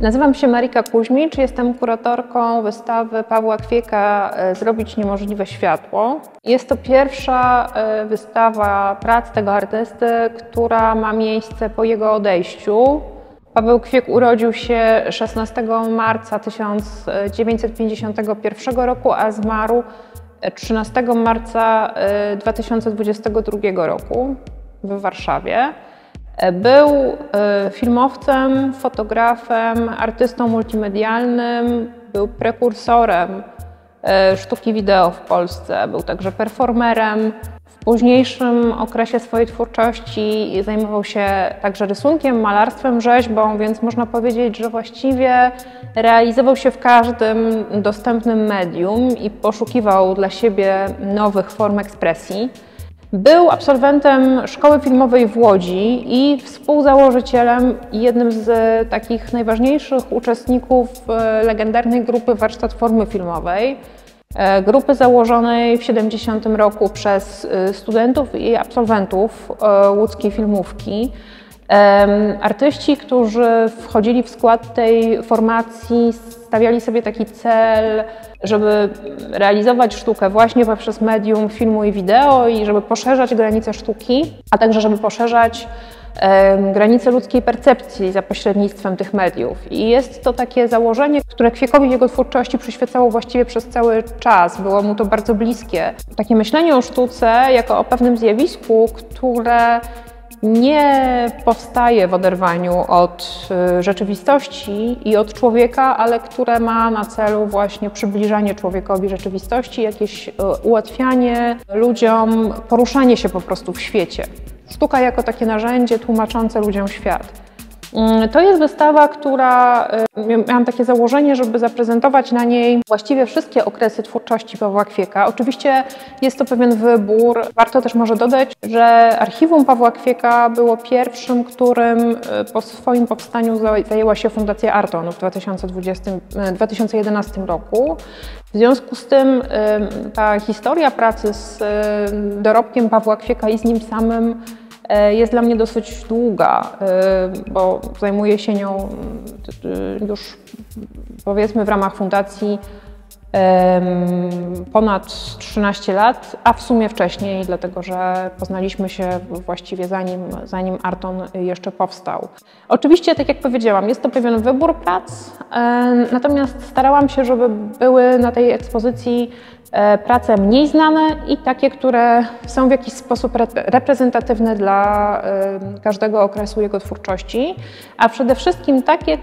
Nazywam się Marika Kuźmicz, jestem kuratorką wystawy Pawła Kwieka „Zrobić niemożliwe światło”. Jest to pierwsza wystawa prac tego artysty, która ma miejsce po jego odejściu. Paweł Kwiek urodził się 16 marca 1951 roku, a zmarł 13 marca 2022 roku w Warszawie. Był filmowcem, fotografem, artystą multimedialnym, był prekursorem sztuki wideo w Polsce, był także performerem. W późniejszym okresie swojej twórczości zajmował się także rysunkiem, malarstwem, rzeźbą, więc można powiedzieć, że właściwie realizował się w każdym dostępnym medium i poszukiwał dla siebie nowych form ekspresji. Był absolwentem Szkoły Filmowej w Łodzi i współzałożycielem i jednym z takich najważniejszych uczestników legendarnej grupy Warsztat Formy Filmowej. Grupy założonej w 1970 roku przez studentów i absolwentów łódzkiej filmówki. Artyści, którzy wchodzili w skład tej formacji, stawiali sobie taki cel, żeby realizować sztukę właśnie poprzez medium filmu i wideo i żeby poszerzać granice sztuki, a także żeby poszerzać granice ludzkiej percepcji za pośrednictwem tych mediów. I jest to takie założenie, które Kwiekowi w jego twórczości przyświecało właściwie przez cały czas. Było mu to bardzo bliskie. Takie myślenie o sztuce jako o pewnym zjawisku, które nie powstaje w oderwaniu od rzeczywistości i od człowieka, ale które ma na celu właśnie przybliżanie człowiekowi rzeczywistości, jakieś ułatwianie ludziom, poruszanie się po prostu w świecie. Sztuka jako takie narzędzie tłumaczące ludziom świat. To jest wystawa, która miałam takie założenie, żeby zaprezentować na niej właściwie wszystkie okresy twórczości Pawła Kwieka. Oczywiście jest to pewien wybór. Warto też może dodać, że archiwum Pawła Kwieka było pierwszym, którym po swoim powstaniu zajęła się Fundacja Arton w 2011 roku. W związku z tym ta historia pracy z dorobkiem Pawła Kwieka i z nim samym jest dla mnie dosyć długa, bo zajmuję się nią już powiedzmy w ramach fundacji ponad 13 lat, a w sumie wcześniej, dlatego że poznaliśmy się właściwie zanim Arton jeszcze powstał. Oczywiście, tak jak powiedziałam, jest to pewien wybór prac, natomiast starałam się, żeby były na tej ekspozycji prace mniej znane i takie, które są w jakiś sposób reprezentatywne dla każdego okresu jego twórczości, a przede wszystkim takie,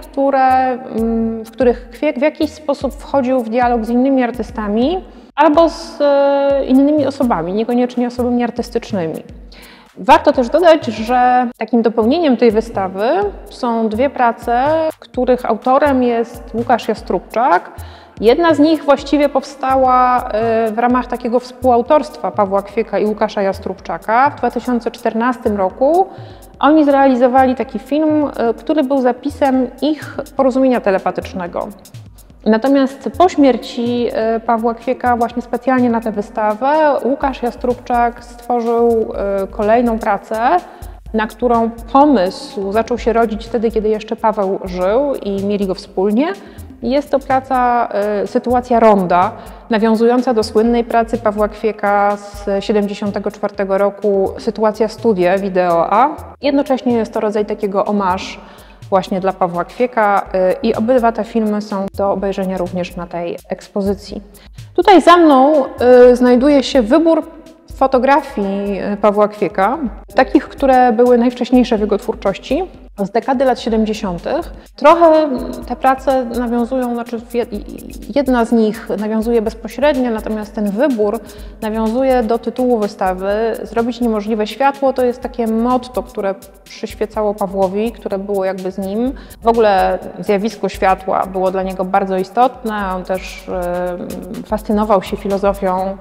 w których Kwiek w jakiś sposób wchodził w dialog z innymi artystami albo z innymi osobami, niekoniecznie osobami artystycznymi. Warto też dodać, że takim dopełnieniem tej wystawy są dwie prace, których autorem jest Łukasz Jastrubczak. Jedna z nich właściwie powstała w ramach takiego współautorstwa Pawła Kwieka i Łukasza Jastrubczaka w 2014 roku. Oni zrealizowali taki film, który był zapisem ich porozumienia telepatycznego. Natomiast po śmierci Pawła Kwieka właśnie specjalnie na tę wystawę Łukasz Jastrubczak stworzył kolejną pracę, na którą pomysł zaczął się rodzić wtedy, kiedy jeszcze Paweł żył i mieli go wspólnie. Jest to praca Sytuacja ronda, nawiązująca do słynnej pracy Pawła Kwieka z 1974 roku Sytuacja Studie Wideo A. Jednocześnie jest to rodzaj takiego homage właśnie dla Pawła Kwieka i obydwa te filmy są do obejrzenia również na tej ekspozycji. Tutaj za mną znajduje się wybór fotografii Pawła Kwieka, takich, które były najwcześniejsze w jego twórczości, z dekady lat 70. Trochę te prace nawiązują, jedna z nich nawiązuje bezpośrednio, natomiast ten wybór nawiązuje do tytułu wystawy. Zrobić niemożliwe światło to jest takie motto, które przyświecało Pawłowi, które było jakby z nim. W ogóle zjawisko światła było dla niego bardzo istotne, on też fascynował się filozofią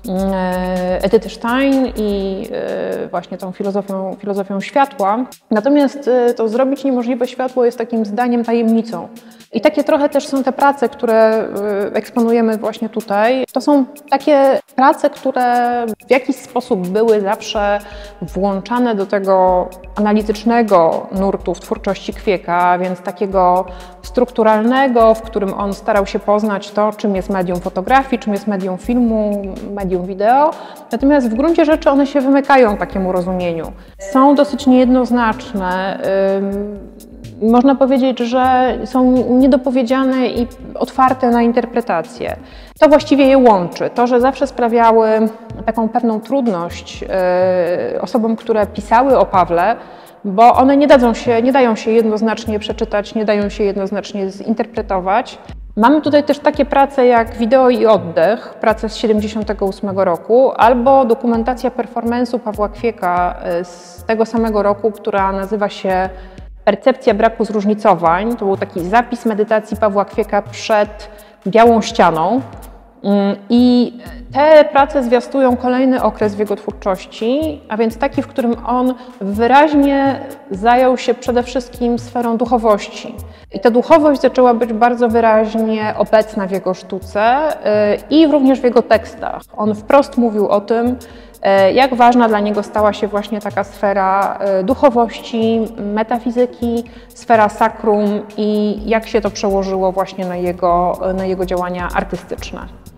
Edyty Stein i właśnie tą filozofią światła. Natomiast to zrobić niemożliwe światło jest takim zdaniem tajemnicą. I takie trochę też są te prace, które eksponujemy właśnie tutaj. To są takie prace, które w jakiś sposób były zawsze włączane do tego analitycznego nurtu w twórczości Kwieka, więc takiego strukturalnego, w którym on starał się poznać to, czym jest medium fotografii, czym jest medium filmu, medium wideo. Natomiast w gruncie rzeczy one się wymykają takiemu rozumieniu. Są dosyć niejednoznaczne. Można powiedzieć, że są niedopowiedziane i otwarte na interpretację. To właściwie je łączy. To, że zawsze sprawiały taką pewną trudność osobom, które pisały o Pawle, bo one nie dają się jednoznacznie przeczytać, nie dają się jednoznacznie zinterpretować. Mamy tutaj też takie prace jak Wideo i oddech, prace z 1978 roku, albo dokumentacja performance'u Pawła Kwieka z tego samego roku, która nazywa się Percepcja braku zróżnicowań. To był taki zapis medytacji Pawła Kwieka przed białą ścianą. I te prace zwiastują kolejny okres w jego twórczości, a więc taki, w którym on wyraźnie zajął się przede wszystkim sferą duchowości. I ta duchowość zaczęła być bardzo wyraźnie obecna w jego sztuce i również w jego tekstach. On wprost mówił o tym, jak ważna dla niego stała się właśnie taka sfera duchowości, metafizyki, sfera sakrum i jak się to przełożyło właśnie na jego działania artystyczne.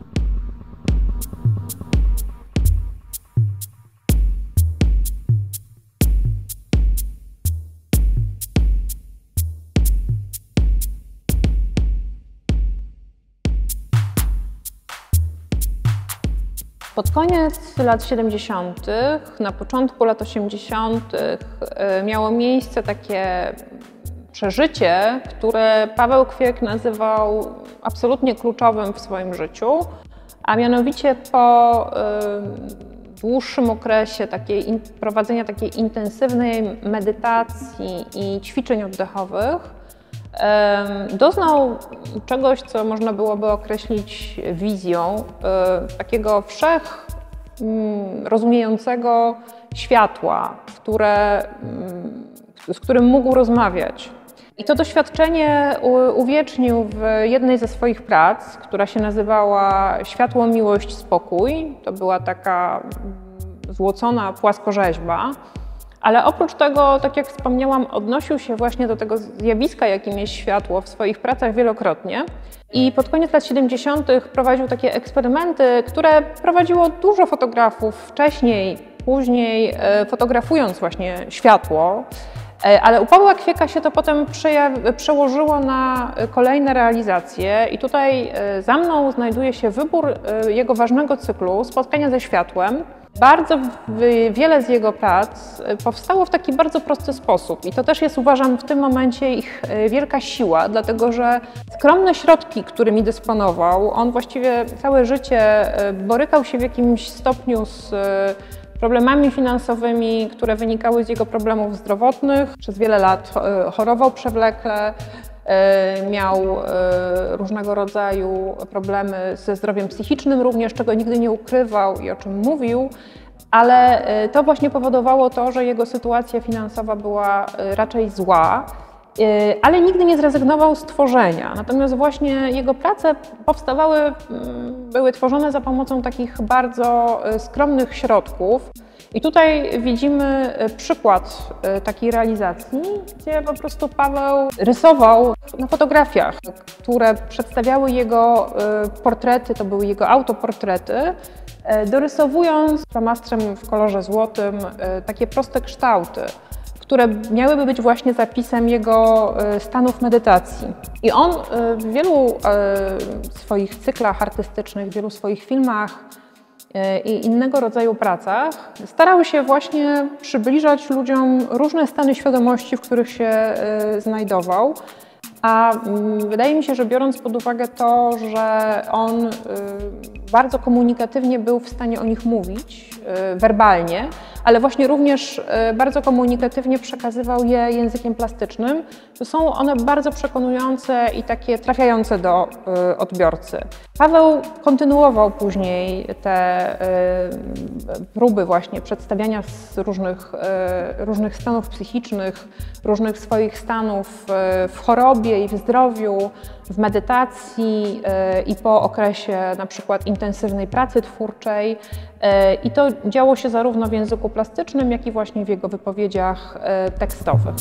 Pod koniec lat 70., na początku lat 80. miało miejsce takie przeżycie, które Paweł Kwiek nazywał absolutnie kluczowym w swoim życiu, a mianowicie po dłuższym okresie prowadzenia takiej intensywnej medytacji i ćwiczeń oddechowych doznał czegoś, co można byłoby określić wizją takiego rozumiejącego światła, z którym mógł rozmawiać. I to doświadczenie uwiecznił w jednej ze swoich prac, która się nazywała Światło, miłość, spokój. To była taka złocona płaskorzeźba. Ale oprócz tego, tak jak wspomniałam, odnosił się właśnie do tego zjawiska, jakim jest światło, w swoich pracach wielokrotnie. I pod koniec lat 70. prowadził takie eksperymenty, które prowadziło dużo fotografów wcześniej, później, fotografując właśnie światło. Ale u Pawła Kwieka się to potem przełożyło na kolejne realizacje i tutaj za mną znajduje się wybór jego ważnego cyklu Spotkania ze światłem. Bardzo wiele z jego prac powstało w taki bardzo prosty sposób i to też jest, uważam, w tym momencie ich wielka siła, dlatego że skromne środki, którymi dysponował, on właściwie całe życie borykał się w jakimś stopniu z problemami finansowymi, które wynikały z jego problemów zdrowotnych. Przez wiele lat chorował przewlekle, miał różnego rodzaju problemy ze zdrowiem psychicznym również, czego nigdy nie ukrywał i o czym mówił, ale to właśnie powodowało to, że jego sytuacja finansowa była raczej zła, ale nigdy nie zrezygnował z tworzenia. Natomiast właśnie jego prace były tworzone za pomocą takich bardzo skromnych środków. I tutaj widzimy przykład takiej realizacji, gdzie po prostu Paweł rysował na fotografiach, które przedstawiały jego portrety, to były jego autoportrety, dorysowując flomastrem w kolorze złotym takie proste kształty, które miałyby być właśnie zapisem jego stanów medytacji. I on w wielu swoich cyklach artystycznych, w wielu swoich filmach i innego rodzaju pracach starał się właśnie przybliżać ludziom różne stany świadomości, w których się znajdował. A wydaje mi się, że biorąc pod uwagę to, że on bardzo komunikatywnie był w stanie o nich mówić werbalnie, ale właśnie również bardzo komunikatywnie przekazywał je językiem plastycznym, to są one bardzo przekonujące i takie trafiające do odbiorcy. Paweł kontynuował później te próby właśnie przedstawiania z różnych stanów psychicznych, różnych swoich stanów w chorobie i w zdrowiu, w medytacji i po okresie na przykład intensywnej pracy twórczej. I to działo się zarówno w języku plastycznym, jak i właśnie w jego wypowiedziach tekstowych.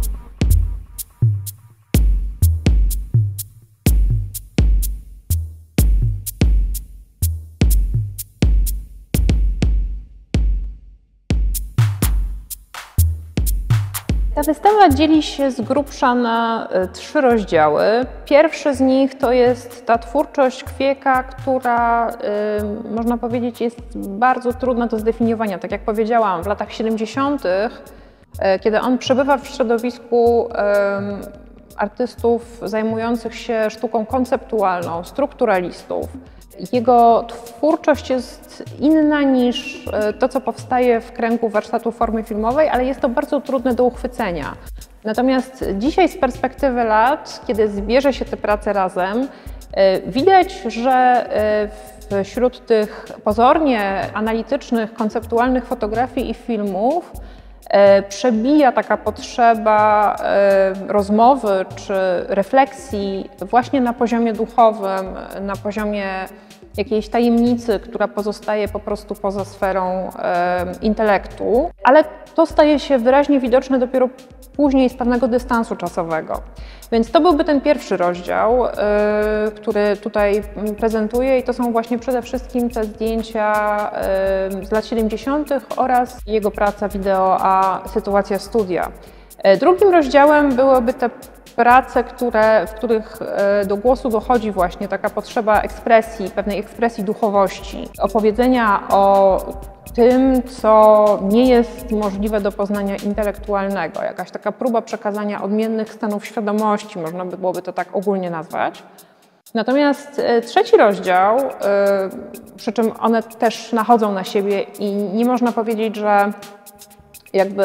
Ta wystawa dzieli się z grubsza na 3 rozdziały. Pierwszy z nich to jest ta twórczość Kwieka, która można powiedzieć jest bardzo trudna do zdefiniowania. Tak jak powiedziałam, w latach 70., kiedy on przebywa w środowisku artystów zajmujących się sztuką konceptualną, strukturalistów, jego twórczość jest inna niż to, co powstaje w kręgu warsztatu formy filmowej, ale jest to bardzo trudne do uchwycenia. Natomiast dzisiaj z perspektywy lat, kiedy zbierze się te prace razem, widać, że wśród tych pozornie analitycznych, konceptualnych fotografii i filmów przebija taka potrzeba rozmowy czy refleksji właśnie na poziomie duchowym, na poziomie jakiejś tajemnicy, która pozostaje po prostu poza sferą intelektu, ale to staje się wyraźnie widoczne dopiero później z pewnego dystansu czasowego. Więc to byłby ten pierwszy rozdział, który tutaj prezentuję i to są właśnie przede wszystkim te zdjęcia z lat 70. oraz jego praca wideo, a sytuacja studia. Drugim rozdziałem byłyby te prace, w których do głosu dochodzi właśnie taka potrzeba ekspresji, pewnej ekspresji duchowości, opowiedzenia o tym, co nie jest możliwe do poznania intelektualnego, jakaś taka próba przekazania odmiennych stanów świadomości, można by byłoby to tak ogólnie nazwać. Natomiast trzeci rozdział, przy czym one też nachodzą na siebie i nie można powiedzieć, że jakby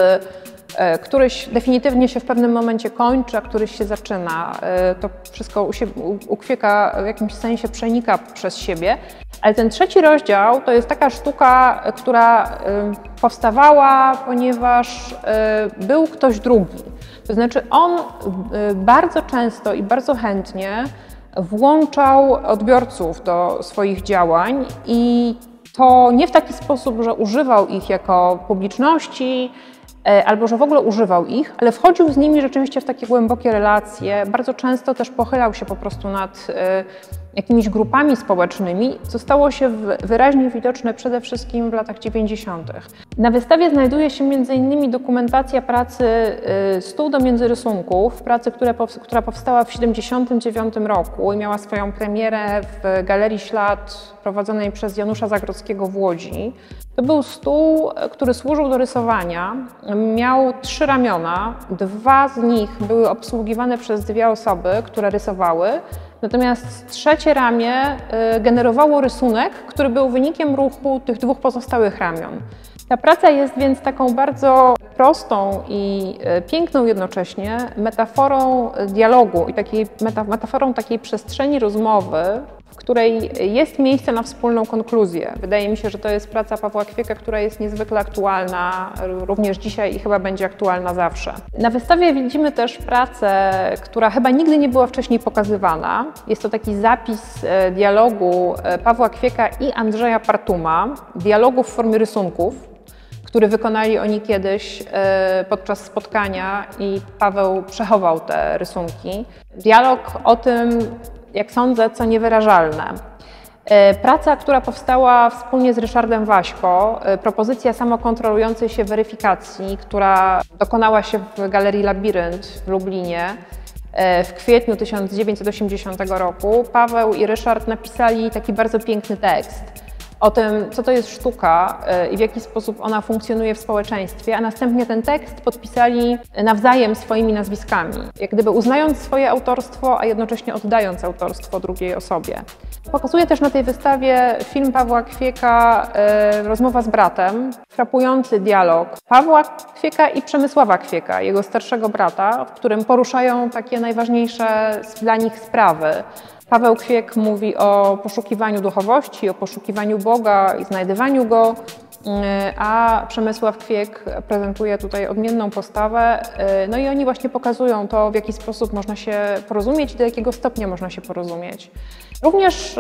któryś definitywnie się w pewnym momencie kończy, a któryś się zaczyna. To wszystko u Kwieka w jakimś sensie przenika przez siebie. Ale ten trzeci rozdział to jest taka sztuka, która powstawała, ponieważ był ktoś drugi. To znaczy on bardzo często i bardzo chętnie włączał odbiorców do swoich działań i to nie w taki sposób, że używał ich jako publiczności, albo że w ogóle używał ich, ale wchodził z nimi rzeczywiście w takie głębokie relacje. Bardzo często też pochylał się po prostu nad jakimiś grupami społecznymi, co stało się wyraźnie widoczne przede wszystkim w latach 90. Na wystawie znajduje się m.in. dokumentacja pracy Stół do międzyrysunków, pracy, która powstała w 1979 roku i miała swoją premierę w Galerii Ślad prowadzonej przez Janusza Zagrodzkiego w Łodzi. To był stół, który służył do rysowania. Miał 3 ramiona, 2 z nich były obsługiwane przez 2 osoby, które rysowały. Natomiast trzecie ramię generowało rysunek, który był wynikiem ruchu tych 2 pozostałych ramion. Ta praca jest więc taką bardzo prostą i piękną jednocześnie metaforą dialogu i metaforą takiej przestrzeni rozmowy, w której jest miejsce na wspólną konkluzję. Wydaje mi się, że to jest praca Pawła Kwieka, która jest niezwykle aktualna również dzisiaj i chyba będzie aktualna zawsze. Na wystawie widzimy też pracę, która chyba nigdy nie była wcześniej pokazywana. Jest to taki zapis dialogu Pawła Kwieka i Andrzeja Partuma, dialogu w formie rysunków, który wykonali oni kiedyś podczas spotkania i Paweł przechował te rysunki. Dialog o tym, jak sądzę, co niewyrażalne. Praca, która powstała wspólnie z Ryszardem Waśko, propozycja samokontrolującej się weryfikacji, która dokonała się w Galerii Labirynt w Lublinie w kwietniu 1980 roku. Paweł i Ryszard napisali taki bardzo piękny tekst o tym, co to jest sztuka i w jaki sposób ona funkcjonuje w społeczeństwie, a następnie ten tekst podpisali nawzajem swoimi nazwiskami, jak gdyby uznając swoje autorstwo, a jednocześnie oddając autorstwo drugiej osobie. Pokazuję też na tej wystawie film Pawła Kwieka Rozmowa z bratem, frapujący dialog Pawła Kwieka i Przemysława Kwieka, jego starszego brata, w którym poruszają takie najważniejsze dla nich sprawy. Paweł Kwiek mówi o poszukiwaniu duchowości, o poszukiwaniu Boga i znajdywaniu Go, a Przemysław Kwiek prezentuje tutaj odmienną postawę. No i oni właśnie pokazują to, w jaki sposób można się porozumieć i do jakiego stopnia można się porozumieć. Również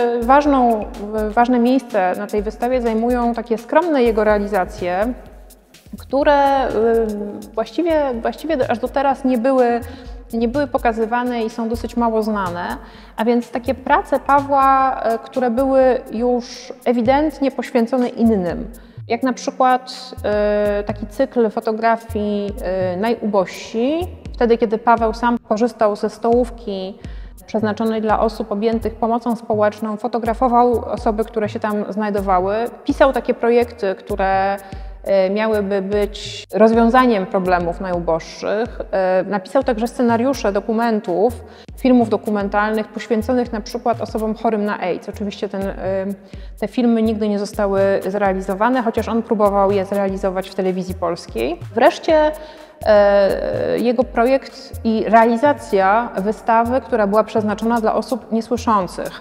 ważne miejsce na tej wystawie zajmują takie skromne jego realizacje, które właściwie aż do teraz nie były pokazywane i są dosyć mało znane, a więc takie prace Pawła, które były już ewidentnie poświęcone innym, jak na przykład taki cykl fotografii najubożsi, wtedy kiedy Paweł sam korzystał ze stołówki przeznaczonej dla osób objętych pomocą społeczną, fotografował osoby, które się tam znajdowały, pisał takie projekty, które miałyby być rozwiązaniem problemów najuboższych. Napisał także scenariusze dokumentów, filmów dokumentalnych poświęconych na przykład osobom chorym na AIDS. Oczywiście te filmy nigdy nie zostały zrealizowane, chociaż on próbował je zrealizować w telewizji polskiej. Wreszcie jego projekt i realizacja wystawy, która była przeznaczona dla osób niesłyszących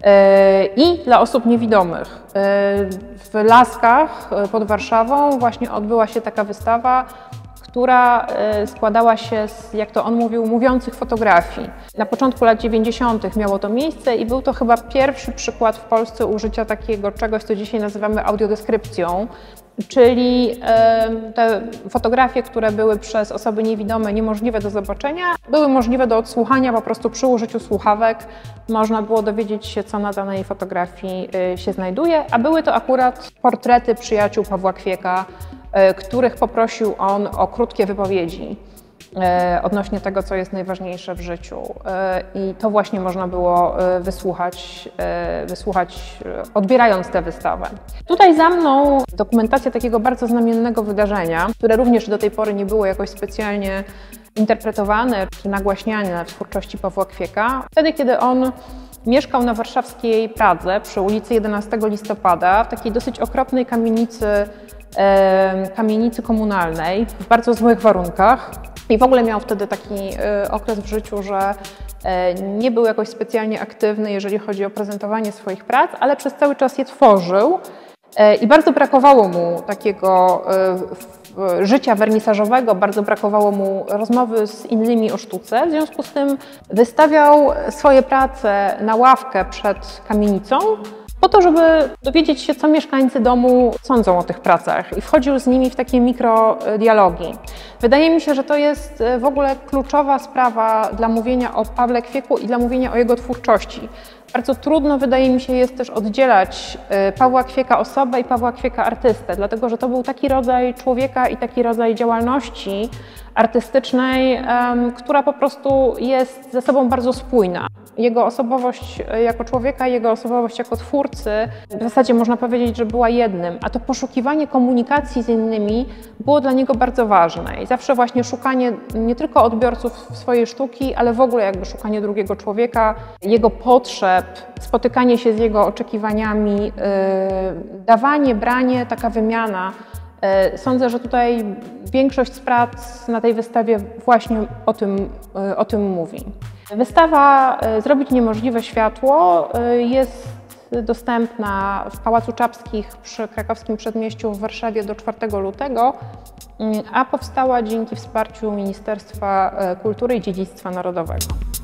i dla osób niewidomych. W Laskach pod Warszawą właśnie odbyła się taka wystawa, która składała się z, jak to on mówił, mówiących fotografii. Na początku lat 90. miało to miejsce i był to chyba pierwszy przykład w Polsce użycia takiego czegoś, co dzisiaj nazywamy audiodeskrypcją, czyli te fotografie, które były przez osoby niewidome niemożliwe do zobaczenia, były możliwe do odsłuchania po prostu przy użyciu słuchawek. Można było dowiedzieć się, co na danej fotografii się znajduje, a były to akurat portrety przyjaciół Pawła Kwieka, których poprosił on o krótkie wypowiedzi odnośnie tego, co jest najważniejsze w życiu. I to właśnie można było wysłuchać odbierając tę wystawę. Tutaj za mną dokumentacja takiego bardzo znamiennego wydarzenia, które również do tej pory nie było jakoś specjalnie interpretowane czy nagłaśniane w twórczości Pawła Kwieka. Wtedy, kiedy on mieszkał na warszawskiej Pradze przy ulicy 11 listopada w takiej dosyć okropnej kamienicy komunalnej w bardzo złych warunkach i w ogóle miał wtedy taki okres w życiu, że nie był jakoś specjalnie aktywny, jeżeli chodzi o prezentowanie swoich prac, ale przez cały czas je tworzył i bardzo brakowało mu takiego życia wernisażowego, bardzo brakowało mu rozmowy z innymi o sztuce. W związku z tym wystawiał swoje prace na ławkę przed kamienicą, po to, żeby dowiedzieć się, co mieszkańcy domu sądzą o tych pracach i wchodził z nimi w takie mikrodialogi. Wydaje mi się, że to jest w ogóle kluczowa sprawa dla mówienia o Pawle Kwieku i dla mówienia o jego twórczości. Bardzo trudno, wydaje mi się, jest też oddzielać Pawła Kwieka osobę i Pawła Kwieka artystę, dlatego że to był taki rodzaj człowieka i taki rodzaj działalności artystycznej, która po prostu jest ze sobą bardzo spójna. Jego osobowość jako człowieka, jego osobowość jako twórcy w zasadzie można powiedzieć, że była jednym, a to poszukiwanie komunikacji z innymi było dla niego bardzo ważne i zawsze właśnie szukanie nie tylko odbiorców swojej sztuki, ale w ogóle jakby szukanie drugiego człowieka, jego potrzeb, spotykanie się z jego oczekiwaniami, dawanie, branie, taka wymiana. Sądzę, że tutaj większość z prac na tej wystawie właśnie o tym mówi. Wystawa Zrobić niemożliwe światło jest dostępna w Pałacu Czapskich przy Krakowskim Przedmieściu w Warszawie do 4 lutego, a powstała dzięki wsparciu Ministerstwa Kultury i Dziedzictwa Narodowego.